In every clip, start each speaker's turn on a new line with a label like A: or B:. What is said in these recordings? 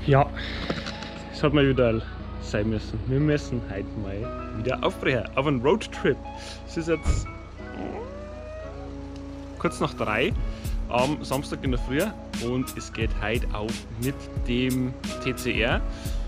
A: Ja, es hat mal wieder sein müssen. Wir müssen heute mal wieder aufbrechen auf einen Roadtrip. Es ist jetzt kurz nach 3 am Samstag in der Früh und es geht heute auf mit dem TCR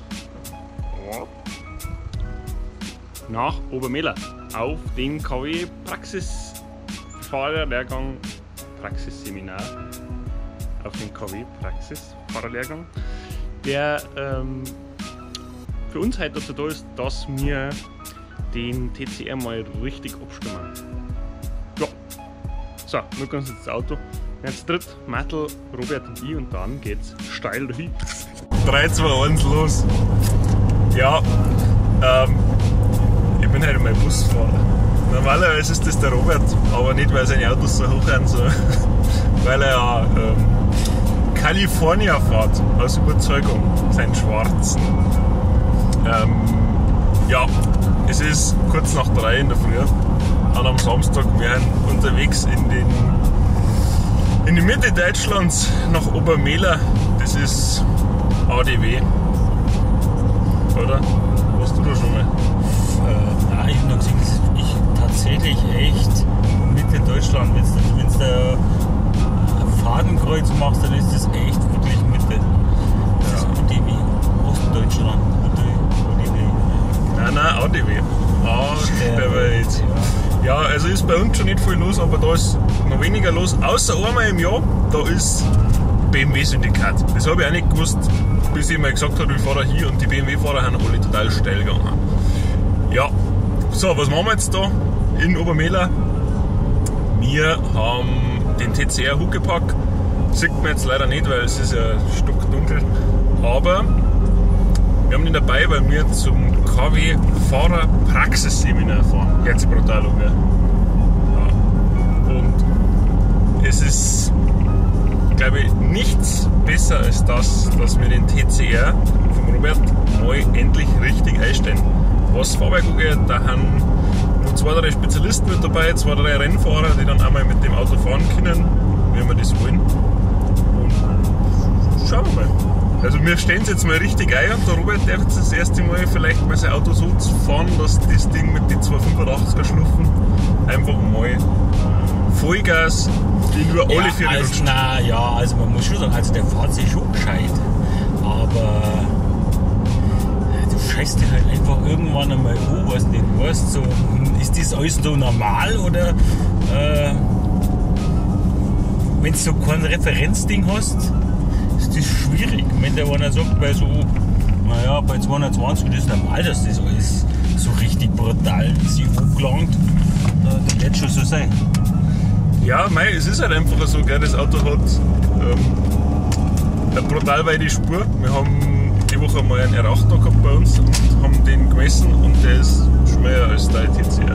A: nach Obermehler auf den KW Praxisfahrerlehrgang, Praxisseminar auf den KW Praxisfahrerlehrgang, der für uns heute dazu da ist, dass wir den TCR mal richtig abstimmen. Ja, so, wir gehen jetzt ins Auto. Jetzt dritt, Mattel, Robert und ich, und dann geht's steil dahin. 3, 2, 1, los! Ja, ich bin heute mal Busfahrer. Normalerweise ist das der Robert, aber nicht weil seine Autos so hoch sind, sondern weil er ja California fährt, aus Überzeugung, seinen schwarzen. Ja, es ist kurz nach 3 in der Früh und am Samstag wir sind unterwegs in die Mitte Deutschlands nach Obermehler. Das ist ADW, oder? Warst du da schon mal?
B: Nein, ich habe noch gesehen, das ist tatsächlich echt Mitte Deutschland. Wenn du da Fadenkreuz machst, dann ist das echt wirklich Mitte. Das ist ADW, Ostdeutschland.
A: Nein, ADW. ADW. Ja, also ist bei uns schon nicht viel los, aber da ist noch weniger los, außer einmal im Jahr, da ist BMW-Syndikat. Das habe ich auch nicht gewusst, bis ich mal gesagt habe, ich fahre hier, und die BMW-Fahrer haben alle total steil gegangen. Ja, so, was machen wir jetzt da in Obermehler? Wir haben den TCR Huckepack, sieht man jetzt leider nicht, weil es ist ja stockdunkel, aber wir haben ihn dabei, weil wir zum KW Fahrer Praxisseminar fahren. Hört sich brutal an, gell? Ja. Und es ist, glaube ich, nichts besser als das, dass wir den TCR vom Robert mal endlich richtig einstellen. Was Fahrwerk angeht, da haben noch 2, 3 Spezialisten mit dabei, 2, 3 Rennfahrer, die dann einmal mit dem Auto fahren können, wenn wir das wollen. Und schauen wir mal. Also wir stellen es jetzt mal richtig ein, und der Robert darf jetzt das erste Mal vielleicht mal sein Auto so fahren, dass das Ding mit den 285er Schluffen einfach mal Vollgas in nur alle 4
B: rutscht. Also man muss schon sagen, also der fährt sich schon gescheit, aber du scheißt dir halt einfach irgendwann einmal an, was nicht weißt, so, ist das alles so normal, oder wenn du so kein Referenzding hast, ist das schwierig. Wenn der einer sagt, bei so, naja, bei 220 ist es normal, dass das alles so richtig brutal sich hochgelangt, dann wird es schon so sein.
A: Ja, es ist halt einfach so, gell, das Auto hat eine brutal weite Spur. Wir haben die Woche mal einen R8 da gehabt bei uns und haben den gemessen, und der ist schmäler als der TCR.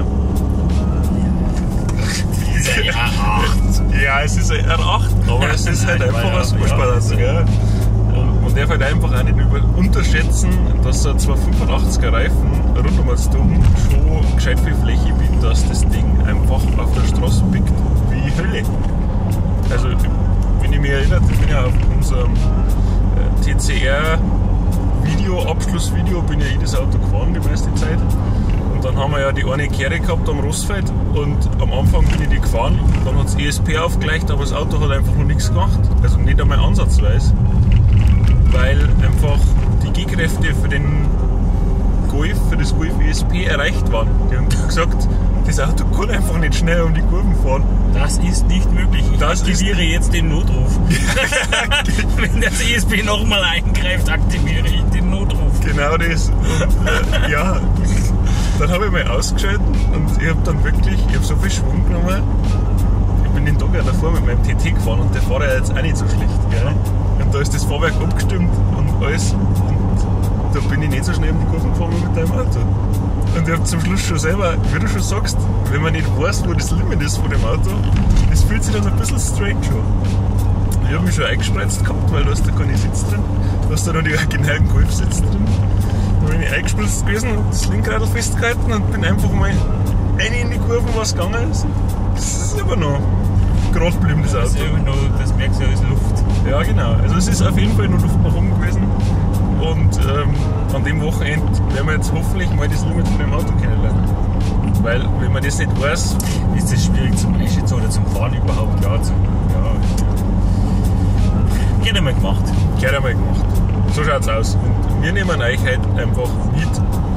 A: Ja, es ist ein R8, aber es ist halt einfach ein Supersportauto, gell? Und man darf halt einfach auch nicht unterschätzen, dass so ein 285er Reifen rund um das Dumm schon gescheit viel Fläche bietet, dass das Ding einfach auf der Straße biegt wie Hölle. Also, wenn ich mich erinnere, ich bin ja auf unserem TCR Abschlussvideo bin ja das Auto gefahren die meiste Zeit. Und dann haben wir ja die eine Kehre gehabt am Rossfeld, und am Anfang bin ich die gefahren, dann hat es ESP aufgelegt, aber das Auto hat einfach noch nichts gemacht, also nicht einmal ansatzweise, weil einfach die G-Kräfte für das Golf ESP erreicht waren. Die haben gesagt, das Auto kann einfach nicht schnell um die Kurven fahren.
B: Das ist nicht möglich. Ich aktiviere jetzt den Notruf. Wenn das ESP nochmal eingreift, aktiviere ich den Notruf.
A: Genau das. Und, ja, dann habe ich mal ausgeschaltet, und ich habe dann wirklich, so viel Schwung genommen. Ich bin den Tag ja davor mit meinem TT gefahren, und der fährt ja jetzt auch nicht so schlecht, gell? Und da ist das Fahrwerk abgestimmt und alles, und da bin ich nicht so schnell um die Kurven gefahren mit deinem Auto. Und ich habe zum Schluss schon selber, wie du schon sagst, wenn man nicht weiß, wo das Limit ist von dem Auto, das fühlt sich dann ein bisschen strange an. Ich habe mich schon eingespreizt gehabt, weil da ist da keine Sitz drin, da ist da noch die originalen Golfsitz drin. Da bin ich eingespritzt gewesen, habe das Lenkradl festgehalten und bin einfach mal rein in die Kurven, was gegangen ist. Das ist aber noch gerade geblieben, das Auto.
B: Das merkst du ja, ist Luft.
A: Ja, genau. Also es ist auf jeden Fall nur Luft nach oben gewesen. Und an dem Wochenende werden wir jetzt hoffentlich mal das Limit von dem Auto kennenlernen. Weil, wenn man das nicht weiß,
B: ist das schwierig zum Einschätzen oder zum Fahren überhaupt. Ja, geht einmal gemacht.
A: gleich einmal gemacht. So schaut's aus. Und wir nehmen euch heute einfach mit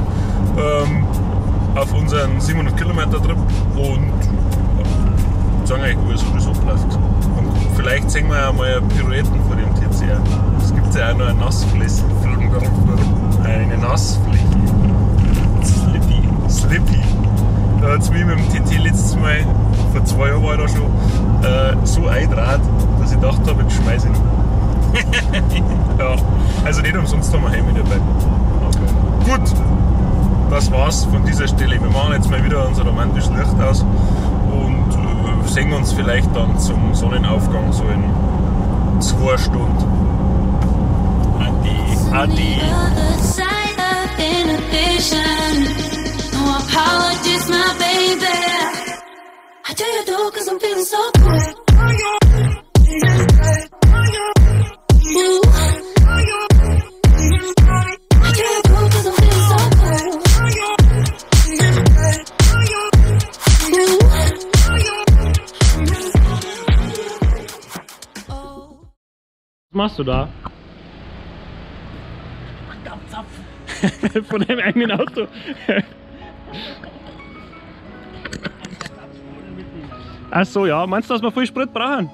A: auf unseren 700 Kilometer Trip und sagen euch, wo es sowieso abläuft. Und vielleicht sehen wir ja mal Pirouetten vor dem TCR. Es gibt ja auch noch eine Nassfläche. Eine Nassfläche. Slippy. Da hat es mich mit dem TT letztes Mal, vor 2 Jahren war ich da schon, so eingedraht, dass ich gedacht habe, jetzt schmeiße ich ihn. Ja, also nicht umsonst haben wir Helme dabei. Gut, das war's von dieser Stelle. Wir machen jetzt mal wieder unser romantisches Licht aus und sehen uns vielleicht dann zum Sonnenaufgang so in 2 Stunden.
B: Ade.
A: Ade.
C: No apologies, my baby. I tell you do, cause I'm feeling so good. You. I tell you do, cause I'm feeling so good.
D: Was machst du da? Von deinem eigenen Auto. Ach so, ja. Meinst du, dass wir viel Sprit brauchen?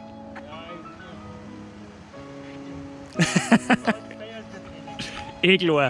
D: Klar.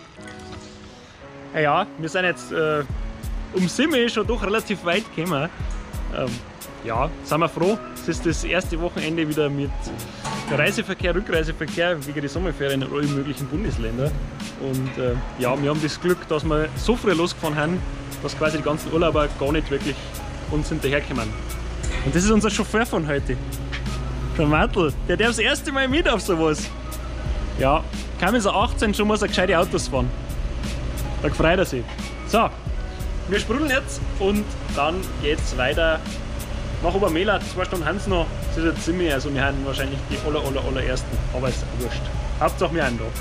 D: Ja, wir sind jetzt um 7 schon doch relativ weit gekommen. Ja, sind wir froh. Es ist das erste Wochenende wieder mit Reiseverkehr, Rückreiseverkehr wegen der Sommerferien in allen möglichen Bundesländern. Und ja, wir haben das Glück, dass wir so früh losgefahren haben, dass quasi die ganzen Urlauber gar nicht wirklich uns hinterherkommen. Und das ist unser Chauffeur von heute. Der Martel, der darf das erste Mal mit auf sowas. Ja, kaum ist er 18, schon muss er gescheite Autos fahren. Da freut er sich. So, wir sprudeln jetzt und dann geht's weiter nach Obermehler. 2 Stunden haben es noch. Das ist jetzt ziemlich, also wir haben wahrscheinlich die allerersten, aber ist wurscht. Hauptsache wir haben da.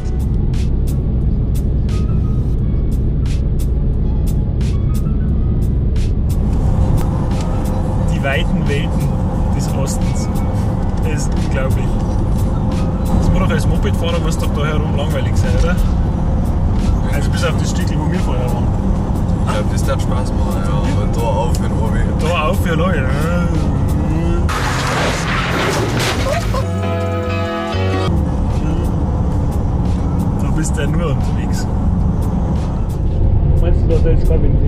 B: Die weiten Welten des Ostens. Das ist unglaublich.
A: Das muss doch als Mopedfahrer muss doch da herum langweilig sein, oder? Also bis auf das Stückchen, wo wir vorher waren.
E: Ich glaube, das darf Spaß machen, ja. Und da auf in Obi.
A: Da auf für Leute.
B: Du bist ja nur unterwegs.
D: Meinst du, dass er jetzt kein Wind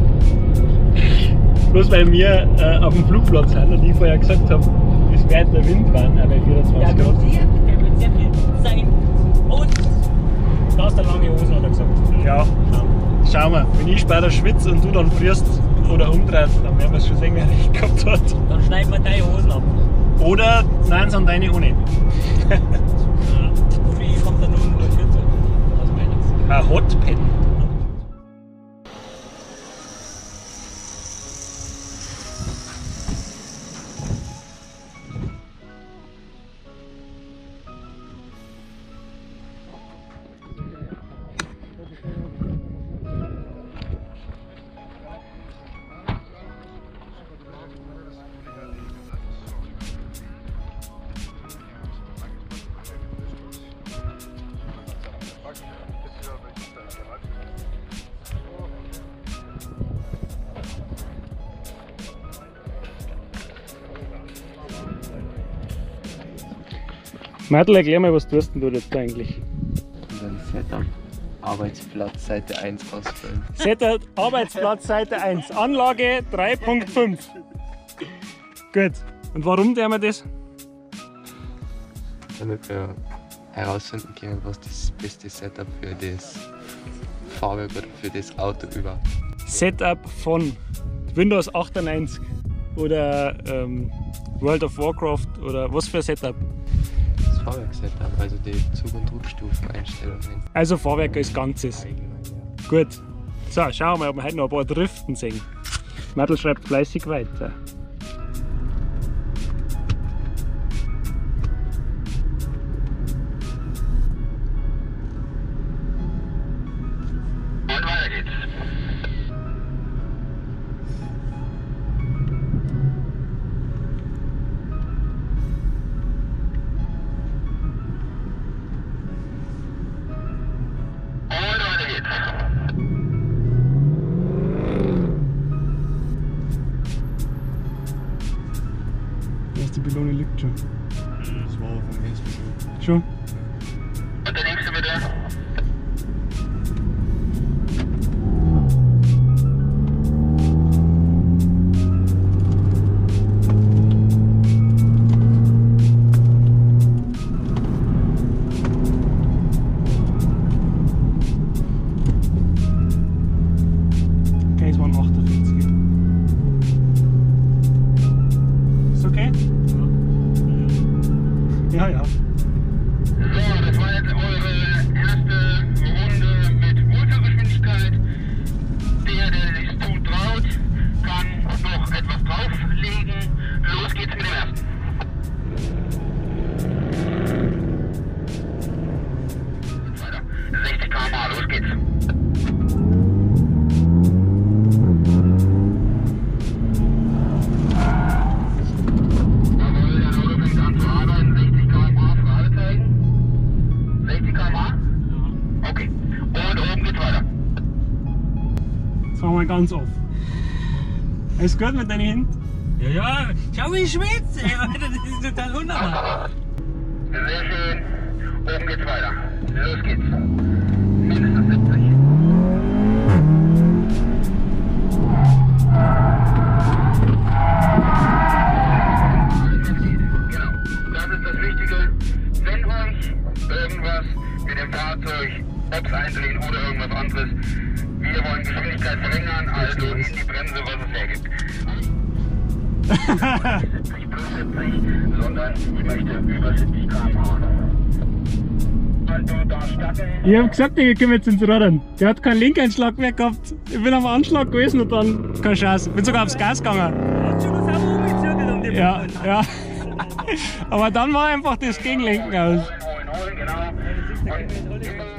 D: ist? Bloß weil wir auf dem Flugplatz sind und ich vorher gesagt habe, es wird der Wind werden, auch bei 24 Grad.
B: Der wird sehr viel sein. Und da ist der lange Hose, hat er gesagt.
D: Ja, schau mal, wenn ich später schwitze und du dann frierst oder umdrehst, dann werden wir es schon sehen, wer recht gehabt hat.
B: Dann schneiden wir deine Hosen ab.
D: Oder nein, sind deine ohne.
B: Für ihn kommt dann nur 14. Aus meiner Sicht.
D: Ein Hotpen. Martel, erklär mal, was tust denn du jetzt eigentlich?
E: Dann Setup Arbeitsplatz Seite 1 ausfüllen.
D: Setup Arbeitsplatz Seite 1, Anlage 3.5. Gut. Und warum tun wir das?
E: Damit wir herausfinden können, was das beste Setup für das Fahrwerk oder für das Auto überhaupt.
D: Setup von Windows 98 oder World of Warcraft oder was für ein Setup?
E: Das Fahrwerk-Setup, also die Zug- und Druckstufeneinstellungen.
D: Also Fahrwerk als Ganzes. Gut. So, schauen wir mal, ob wir heute noch ein paar Driften sehen. Martel schreibt fleißig weiter. Schon.
F: Und der nächste bitte.
D: Okay, es waren 48. Ist okay? Ja, ja.
F: So, das war jetzt eure erste Runde mit Motorgeschwindigkeit. Der sich zutraut, kann noch etwas drauflegen. Los geht's mit dem ersten. Weiter. 60 km/h, los geht's. Jawohl, der Auto fängt an zu arbeiten. 60 km/h, Fragezeichen. 60 km/h? Okay. Und oben geht's weiter.
D: Jetzt fahren wir ganz auf. Alles gut mit deinen Händen?
B: Ja, ja, schau wie ich schwitze, ey, Alter, das ist total unnormal.
F: Sehr schön. Oben geht's weiter. Los geht's. Mindestens 70. Genau. Das ist das Wichtige. Wenn euch irgendwas mit dem Fahrzeug, ob es eindrehen oder irgendwas anderes, wir wollen Geschwindigkeit verringern, also in die Bremse, was es hergibt. Nicht 70 plus 70, sondern ich möchte über 70 km/h. Also da starten.
D: Ich hab gesagt, ich komme jetzt ins Radern. Der hat keinen Lenkeinschlag mehr gehabt. Ich bin am Anschlag gewesen und dann keine Chance. Bin sogar aufs Gas gegangen.
B: Hast du schon das Auto umgezogen um den
D: Ja,
B: Punkt?
D: ja. Aber dann war einfach das Gegenlenken aus.
F: Holen, genau. Und immer